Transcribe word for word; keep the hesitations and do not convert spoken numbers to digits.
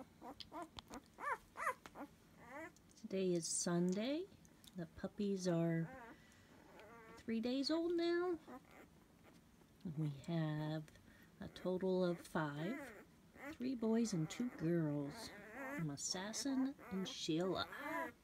Today is Sunday. The puppies are three days old now. We have a total of five. Three boys and two girls. I'm Assassin and Sheila.